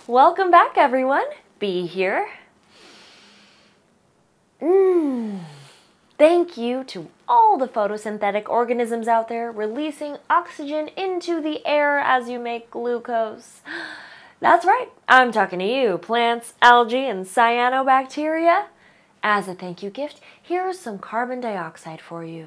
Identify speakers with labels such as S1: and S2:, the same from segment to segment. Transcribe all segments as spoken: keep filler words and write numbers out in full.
S1: Welcome back, everyone. Bee here. Mmm. Thank you to all the photosynthetic organisms out there releasing oxygen into the air as you make glucose. That's right, I'm talking to you, plants, algae, and cyanobacteria. As a thank you gift, here's some carbon dioxide for you.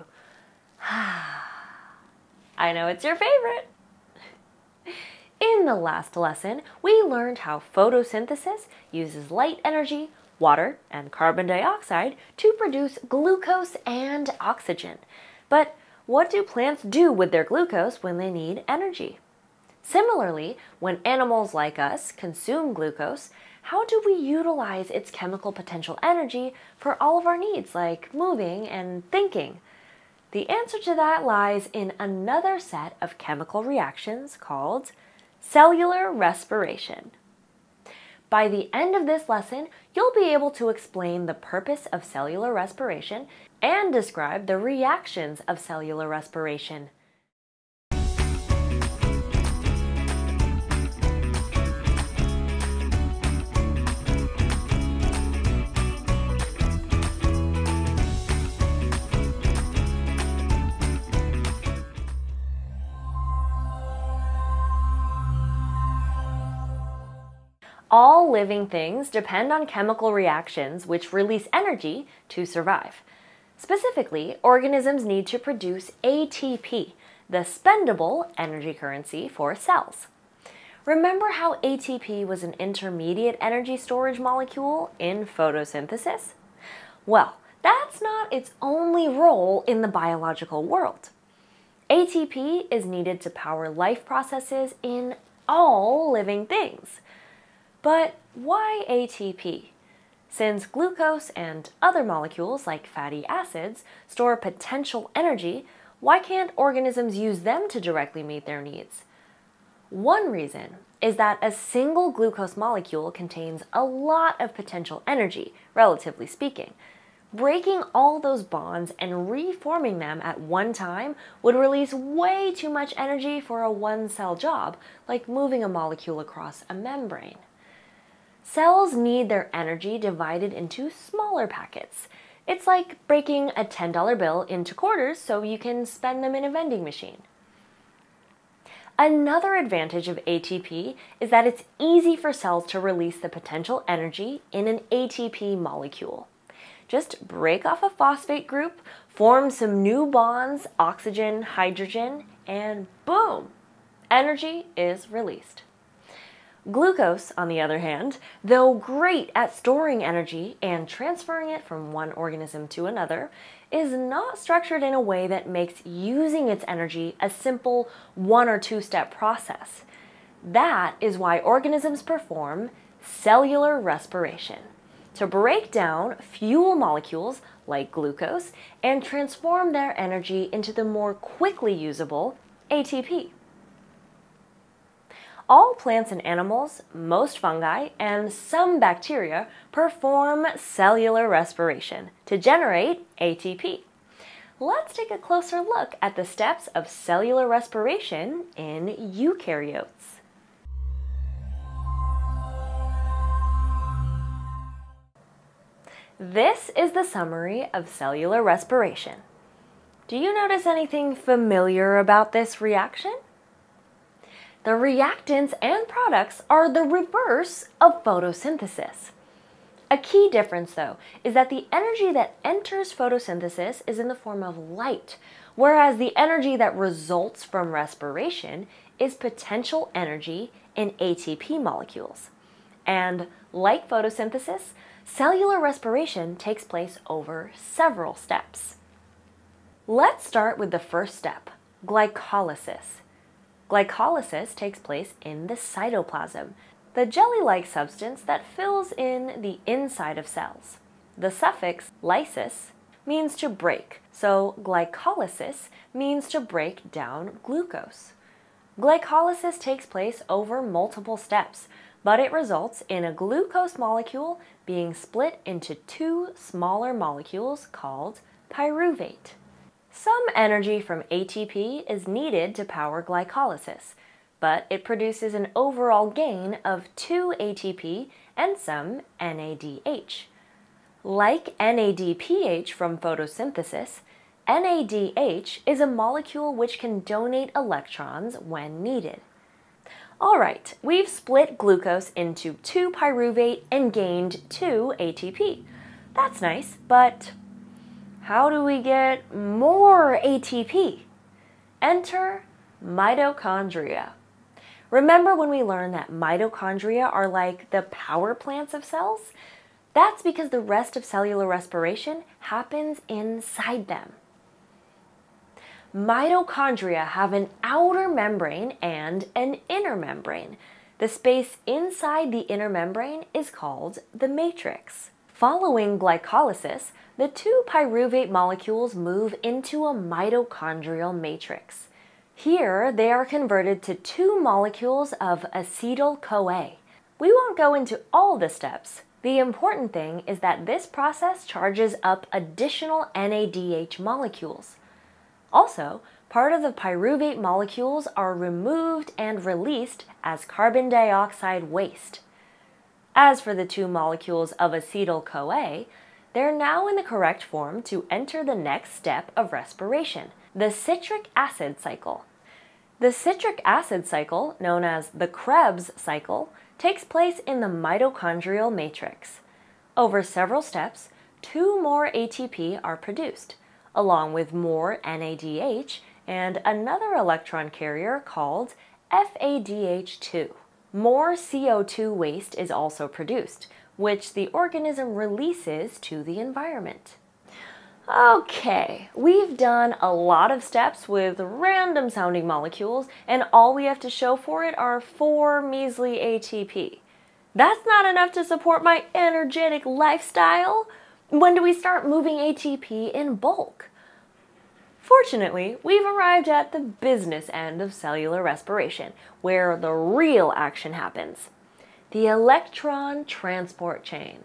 S1: I know it's your favorite. In the last lesson, we learned how photosynthesis uses light energy, water, and carbon dioxide to produce glucose and oxygen. But what do plants do with their glucose when they need energy? Similarly, when animals like us consume glucose, how do we utilize its chemical potential energy for all of our needs, like moving and thinking? The answer to that lies in another set of chemical reactions called cellular respiration. By the end of this lesson, you'll be able to explain the purpose of cellular respiration and describe the reactions of cellular respiration. All living things depend on chemical reactions which release energy to survive. Specifically, organisms need to produce A T P, the spendable energy currency for cells. Remember how A T P was an intermediate energy storage molecule in photosynthesis? Well, that's not its only role in the biological world. A T P is needed to power life processes in all living things. But why A T P? Since glucose and other molecules like fatty acids store potential energy, why can't organisms use them to directly meet their needs? One reason is that a single glucose molecule contains a lot of potential energy, relatively speaking. Breaking all those bonds and reforming them at one time would release way too much energy for a one-cell job, like moving a molecule across a membrane. Cells need their energy divided into smaller packets. It's like breaking a ten dollar bill into quarters so you can spend them in a vending machine. Another advantage of A T P is that it's easy for cells to release the potential energy in an A T P molecule. Just break off a phosphate group, form some new bonds, oxygen, hydrogen, and boom! Energy is released. Glucose, on the other hand, though great at storing energy and transferring it from one organism to another, is not structured in a way that makes using its energy a simple one or two step process. That is why organisms perform cellular respiration, to break down fuel molecules like glucose and transform their energy into the more quickly usable A T P. All plants and animals, most fungi, and some bacteria perform cellular respiration to generate A T P. Let's take a closer look at the steps of cellular respiration in eukaryotes. This is the summary of cellular respiration. Do you notice anything familiar about this reaction? The reactants and products are the reverse of photosynthesis. A key difference, though, is that the energy that enters photosynthesis is in the form of light, whereas the energy that results from respiration is potential energy in A T P molecules. And like photosynthesis, cellular respiration takes place over several steps. Let's start with the first step, glycolysis. Glycolysis takes place in the cytoplasm, the jelly-like substance that fills in the inside of cells. The suffix lysis means to break, so glycolysis means to break down glucose. Glycolysis takes place over multiple steps, but it results in a glucose molecule being split into two smaller molecules called pyruvate. Some energy from A T P is needed to power glycolysis, but it produces an overall gain of two A T P and some N A D H. Like N A D P H from photosynthesis, N A D H is a molecule which can donate electrons when needed. Alright, we've split glucose into two pyruvate and gained two A T P. That's nice, but how do we get more A T P? Enter mitochondria. Remember when we learned that mitochondria are like the power plants of cells? That's because the rest of cellular respiration happens inside them. Mitochondria have an outer membrane and an inner membrane. The space inside the inner membrane is called the matrix. Following glycolysis, the two pyruvate molecules move into a mitochondrial matrix. Here, they are converted to two molecules of acetyl-CoA. We won't go into all the steps. The important thing is that this process charges up additional N A D H molecules. Also, part of the pyruvate molecules are removed and released as carbon dioxide waste. As for the two molecules of acetyl-CoA, they're now in the correct form to enter the next step of respiration, the citric acid cycle. The citric acid cycle, known as the Krebs cycle, takes place in the mitochondrial matrix. Over several steps, two more A T P are produced, along with more N A D H and another electron carrier called F A D H two. More C O two waste is also produced, which the organism releases to the environment. Okay, we've done a lot of steps with random sounding molecules, and all we have to show for it are four measly A T P. That's not enough to support my energetic lifestyle. When do we start moving A T P in bulk? Fortunately, we've arrived at the business end of cellular respiration, where the real action happens. The electron transport chain.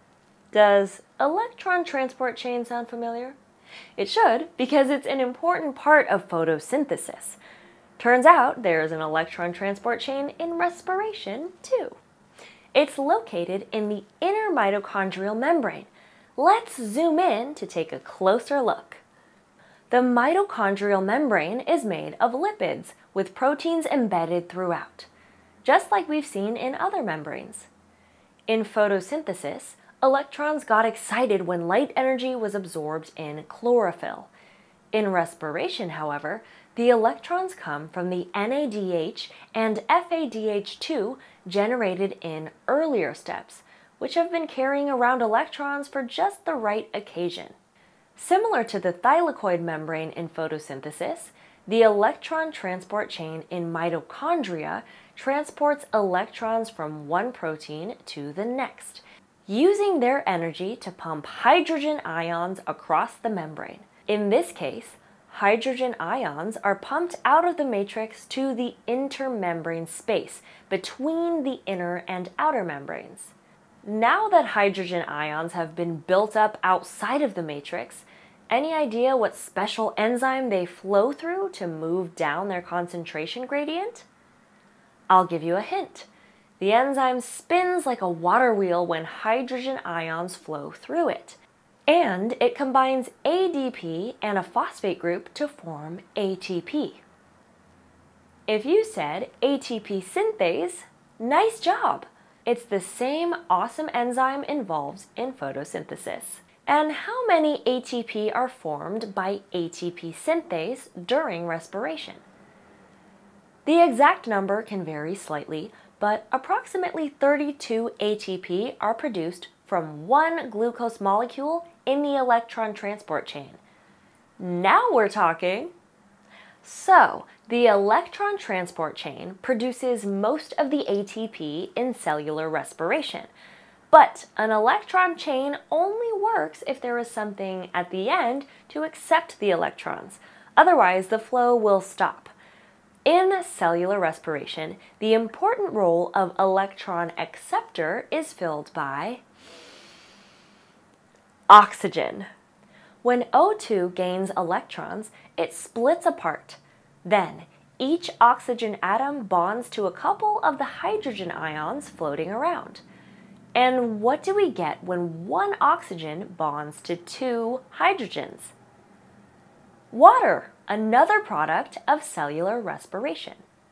S1: Does electron transport chain sound familiar? It should, because it's an important part of photosynthesis. Turns out there's an electron transport chain in respiration, too. It's located in the inner mitochondrial membrane. Let's zoom in to take a closer look. The mitochondrial membrane is made of lipids with proteins embedded throughout, just like we've seen in other membranes. In photosynthesis, electrons got excited when light energy was absorbed in chlorophyll. In respiration, however, the electrons come from the N A D H and F A D H two generated in earlier steps, which have been carrying around electrons for just the right occasion. Similar to the thylakoid membrane in photosynthesis, the electron transport chain in mitochondria transports electrons from one protein to the next, using their energy to pump hydrogen ions across the membrane. In this case, hydrogen ions are pumped out of the matrix to the intermembrane space between the inner and outer membranes. Now that hydrogen ions have been built up outside of the matrix, any idea what special enzyme they flow through to move down their concentration gradient? I'll give you a hint. The enzyme spins like a water wheel when hydrogen ions flow through it, and it combines A D P and a phosphate group to form A T P. If you said A T P synthase, nice job! It's the same awesome enzyme involved in photosynthesis. And how many A T P are formed by A T P synthase during respiration? The exact number can vary slightly, but approximately thirty-two A T P are produced from one glucose molecule in the electron transport chain. Now we're talking! So, the electron transport chain produces most of the A T P in cellular respiration. But an electron chain only works if there is something at the end to accept the electrons. Otherwise, the flow will stop. In cellular respiration, the important role of electron acceptor is filled by oxygen. When O two gains electrons, it splits apart. Then, Each oxygen atom bonds to a couple of the hydrogen ions floating around. And what do we get when one oxygen bonds to two hydrogens? Water, another product of cellular respiration.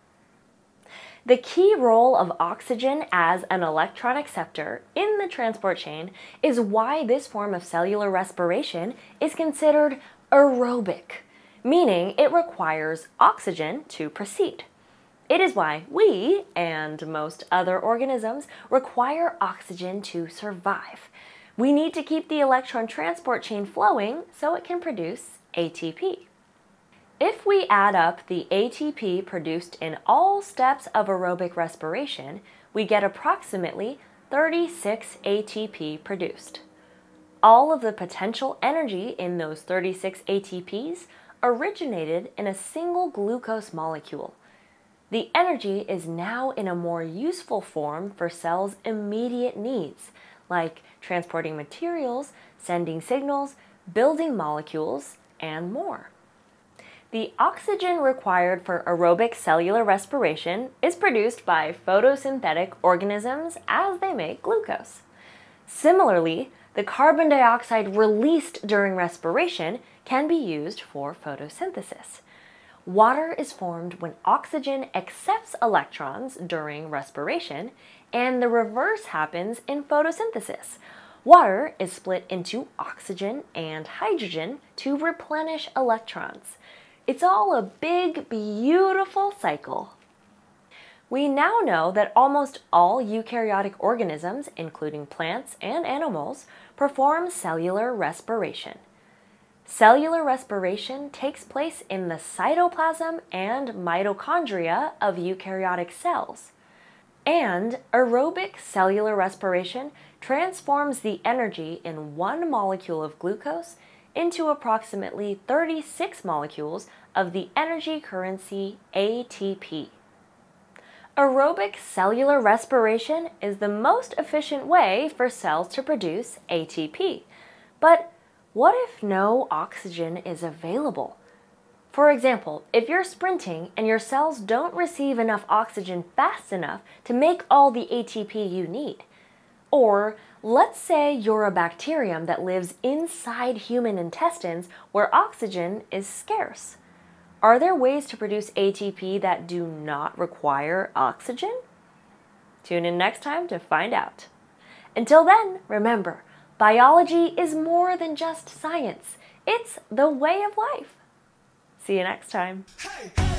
S1: The key role of oxygen as an electron acceptor in the transport chain is why this form of cellular respiration is considered aerobic, meaning it requires oxygen to proceed. It is why we, and most other organisms, require oxygen to survive. We need to keep the electron transport chain flowing so it can produce A T P. If we add up the A T P produced in all steps of aerobic respiration, we get approximately thirty-six A T P produced. All of the potential energy in those thirty-six A T Ps originated in a single glucose molecule. The energy is now in a more useful form for cells' immediate needs, like transporting materials, sending signals, building molecules, and more. The oxygen required for aerobic cellular respiration is produced by photosynthetic organisms as they make glucose. Similarly, the carbon dioxide released during respiration can be used for photosynthesis. Water is formed when oxygen accepts electrons during respiration, and the reverse happens in photosynthesis. Water is split into oxygen and hydrogen to replenish electrons. It's all a big, beautiful cycle. We now know that almost all eukaryotic organisms, including plants and animals, perform cellular respiration. Cellular respiration takes place in the cytoplasm and mitochondria of eukaryotic cells. And aerobic cellular respiration transforms the energy in one molecule of glucose into approximately thirty-six molecules of the energy currency A T P. Aerobic cellular respiration is the most efficient way for cells to produce A T P. But what if no oxygen is available? For example, if you're sprinting and your cells don't receive enough oxygen fast enough to make all the A T P you need. Or let's say you're a bacterium that lives inside human intestines where oxygen is scarce. Are there ways to produce A T P that do not require oxygen? Tune in next time to find out. Until then, remember, biology is more than just science. It's the way of life. See you next time.
S2: Hey, hey.